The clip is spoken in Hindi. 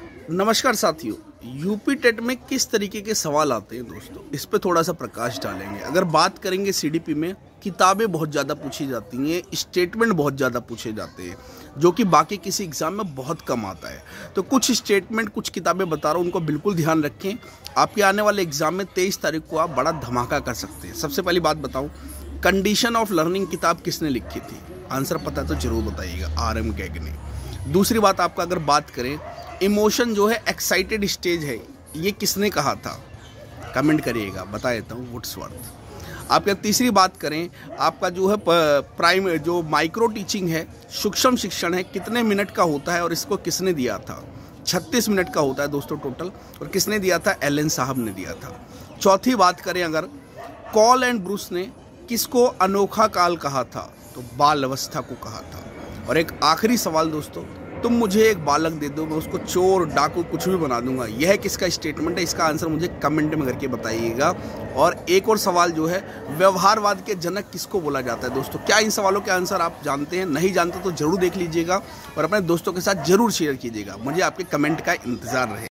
नमस्कार साथियों। यूपी टेट में किस तरीके के सवाल आते हैं दोस्तों, इस पे थोड़ा सा प्रकाश डालेंगे। अगर बात करेंगे सीडीपी में, किताबें बहुत ज़्यादा पूछी जाती हैं, स्टेटमेंट बहुत ज़्यादा पूछे जाते हैं, जो कि बाकी किसी एग्ज़ाम में बहुत कम आता है। तो कुछ स्टेटमेंट, कुछ किताबें बता रहा हूँ, उनको बिल्कुल ध्यान रखें। आपके आने वाले एग्ज़ाम में 23 तारीख को आप बड़ा धमाका कर सकते हैं। सबसे पहली बात बताऊँ, कंडीशन ऑफ लर्निंग किताब किसने लिखी थी? आंसर पता है तो ज़रूर बताइएगा, RM कैग ने। दूसरी बात आपका अगर बात करें, इमोशन जो है एक्साइटेड स्टेज है, ये किसने कहा था? कमेंट करिएगा, बता देता हूँ, वुड्सवर्थ। आपका तीसरी बात करें, आपका जो है प्राइम जो माइक्रो टीचिंग है, सूक्ष्म शिक्षण है, कितने मिनट का होता है और इसको किसने दिया था? 36 मिनट का होता है दोस्तों टोटल। और किसने दिया था? एलन साहब ने दिया था। चौथी बात करें अगर, कॉल एंड ब्रूस ने किसको अनोखा काल कहा था? तो बाल अवस्था को कहा था। और एक आखिरी सवाल दोस्तों, तुम मुझे एक बालक दे दो, मैं उसको चोर डाकू कुछ भी बना दूंगा। यह किसका स्टेटमेंट है? इसका आंसर मुझे कमेंट में करके बताइएगा। और एक और सवाल जो है, व्यवहारवाद के जनक किसको बोला जाता है दोस्तों? क्या इन सवालों के आंसर आप जानते हैं? नहीं जानते तो जरूर देख लीजिएगा और अपने दोस्तों के साथ जरूर शेयर कीजिएगा। मुझे आपके कमेंट का इंतजार रहे।